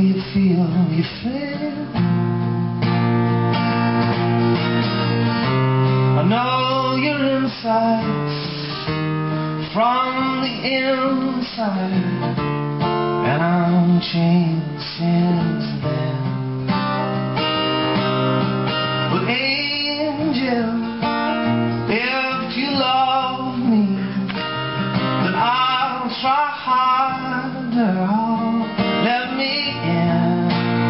you feel, you feel. I know you're inside, from the inside, and I'm changed since then. But angel, if you love me, then I'll try harder. Let me in.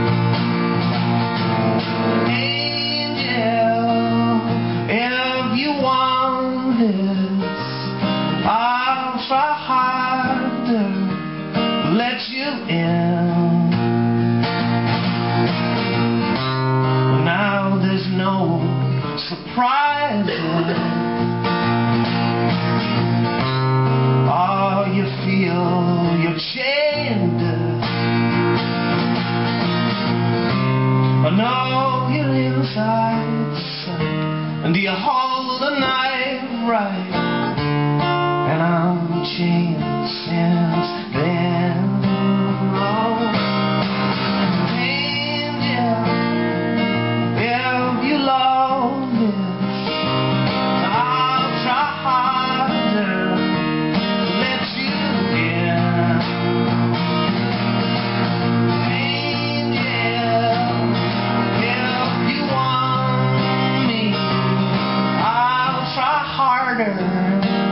Angel, if you want this, I'll try harder. Let you in. Now there's no surprises. Oh, you feel you're chained. I know you're inside, and you hold the knife right, and I'm chained since then. Oh, angel, if you love this, I'll try harder to let you in. Angel, if you want me, I'll try harder.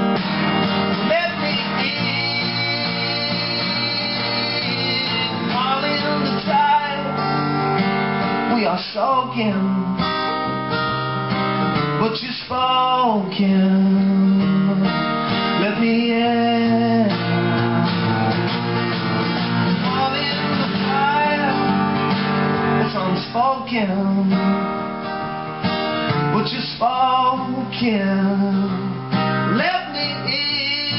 We are soaking, but you're spoken. Let me in. All in the fire, it's unspoken, but you're spoken. Let me in.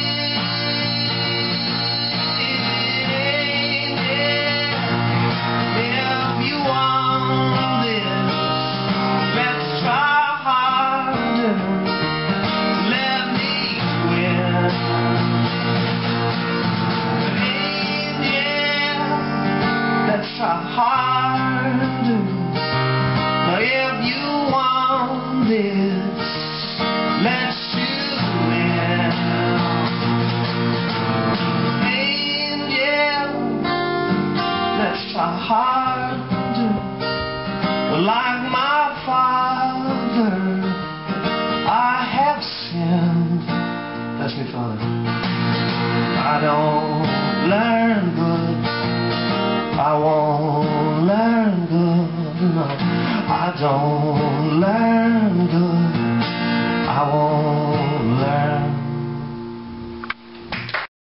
If you want this, let's try harder. Let me win. Angel, let's try harder. Now if you want this, let's shoot it. Angel, let's try harder. Like my father, I have sinned. Bless me, Father. I don't learn good. I won't learn good. No, I don't